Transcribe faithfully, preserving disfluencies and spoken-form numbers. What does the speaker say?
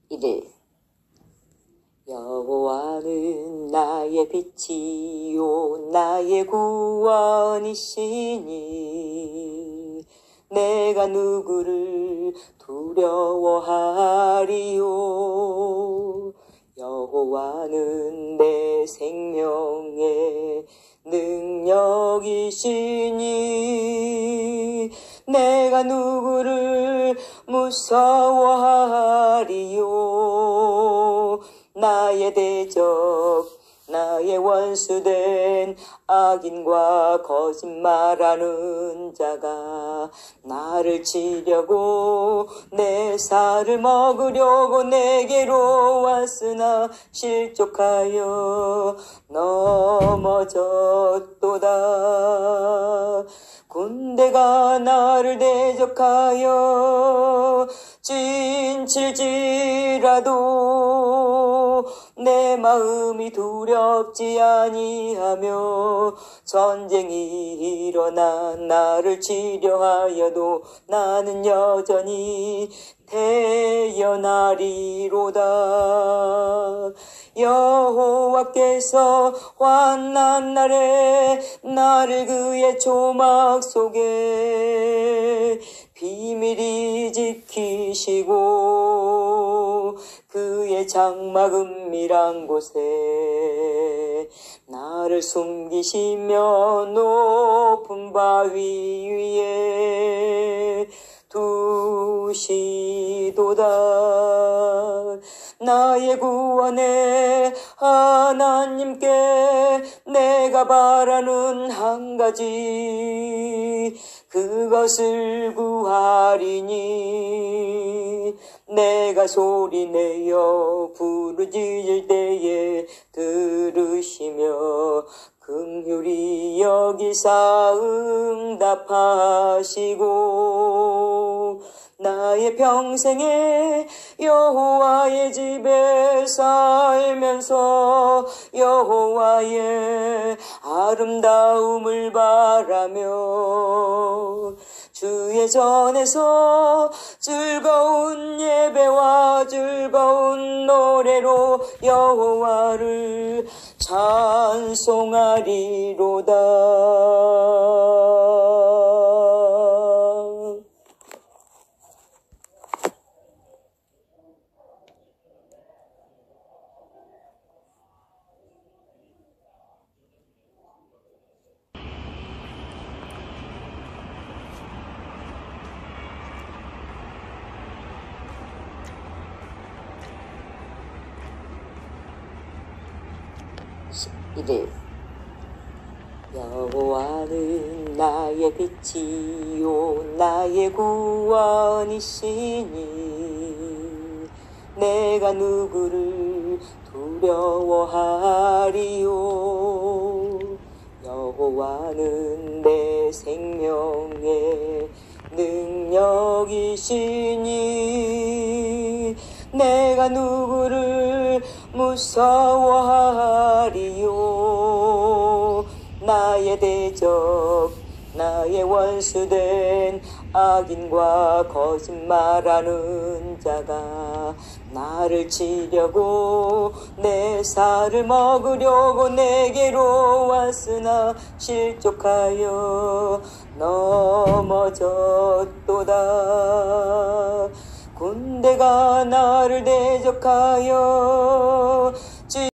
이들 여호와는 나의 빛이요 나의 구원이시니 내가 누구를 두려워하리요. 여호와는 내 생명의 능력이시니 내가 누구를 무서워하리요. 나의 대적 나의 원수된 악인과 거짓말하는 자가 나를 치려고 내 살을 먹으려고 내게로 왔으나 실족하여 넘어졌도다. 군대가 나를 대적하여 진칠지라도 내 마음이 두렵지 아니하며 전쟁이 일어나 나를 치려하여도 나는 여전히 태어나리로다. 여호와께서 환난 날에 나를 그의 조막 속에 비밀히 지키시고 그의 장막 은밀한 곳에 나를 숨기시며 높은 바위 위에 두시도다. 나의 구원의 하나님께 내가 바라는 한 가지 그것을 구하리니 내가 소리내어 부르짖을 때에 들으시며 긍휼히 여기사 응답하시고 나의 평생에 여호와의 집에 살면서 여호와의 아름다움을 바라며 주의 전에서 즐거운 예배와 즐거운 노래로 여호와를 찬송하리로다. 이들 여호와는 나의 빛이요 나의 구원이시니 내가 누구를 두려워하리요. 여호와는 내 생명의 능력이시니 내가 누구를 무서워하리요. 나의 대적 나의 원수된 악인과 거짓말하는 자가 나를 치려고 내 살을 먹으려고 내게로 왔으나 실족하여 넘어졌도다. 군대가 나를 대적하여